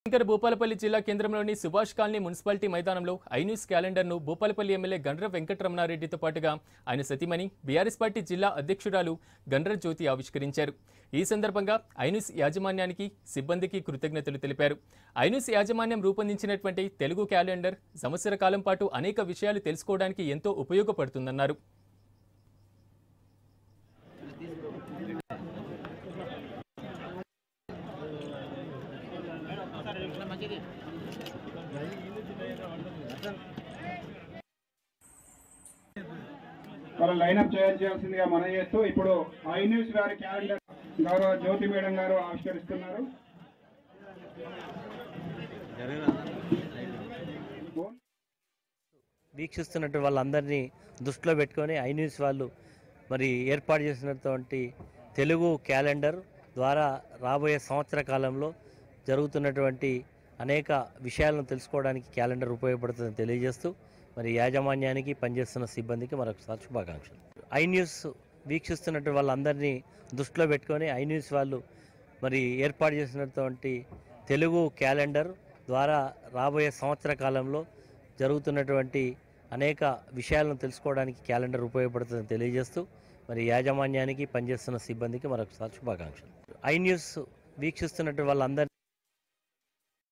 శంకర్ భూపాలపల్లి జిల్లా కేంద్రంలోని Subhash colony municipality మైదానంలో ఐన్యూస్ క్యాలెండర్ను భూపాలపల్లి ఎమ్మెల్యే గండ్ర వెంకటరమణారెడ్డితో పాటుగా ఆయన సతీమణి బీఆర్ఎస్ పార్టీ జిల్లా అధ్యక్షురాలు గండ్ర జ్యోతి ఆవిష్కరించారు. ఈ సందర్భంగా ఐన్యూస్ యాజమాన్యానికి సిబ్బందికి కృతజ్ఞతలు తెలిపారు. ఐన్యూస్ యాజమాన్యం రూపొందించినటువంటి తెలుగు క్యాలెండర్ సంవత్సర కాలం పాటు అనేక విషయాలు తెలుసుకోవడానికి ఎంతో ఉపయోగపడుతుందన్నారు. వాళ్ళ లైనప్ చేయాల్సిందిగా మనం చేస్తూ ఇప్పుడు ఐన్యూస్ గారి క్యాలెండర్ గౌరవ జ్యోతి మేడం గారు ఆవిష్కరిస్తున్నారు. వీక్షిస్తున్నట్టు వాళ్ళందరినీ దృష్టిలో పెట్టుకొని ఐన్యూస్ వాళ్ళు మరి ఏర్పాటు చేసినటువంటి తెలుగు క్యాలెండర్ ద్వారా రాబోయే సంవత్సర కాలంలో జరుగుతున్నటువంటి అనేక విషయాలను తెలుసుకోవడానికి క్యాలెండర్ ఉపయోగపడుతుందని తెలియజేస్తూ మరి యాజమాన్యానికి పనిచేస్తున్న సిబ్బందికి మరొకసారి శుభాకాంక్షలు. ఐన్యూస్ వీక్షిస్తున్నట్టు వాళ్ళందరినీ దృష్టిలో పెట్టుకొని ఐన్యూస్ వాళ్ళు మరి ఏర్పాటు చేసినటువంటి తెలుగు క్యాలెండర్ ద్వారా రాబోయే సంవత్సర కాలంలో జరుగుతున్నటువంటి అనేక విషయాలను తెలుసుకోవడానికి క్యాలెండర్ ఉపయోగపడుతుందని తెలియజేస్తూ మరి యాజమాన్యానికి పనిచేస్తున్న సిబ్బందికి మరొకసారి శుభాకాంక్షలు. ఐన్యూస్ వీక్షిస్తున్నట్టు వాళ్ళందరినీ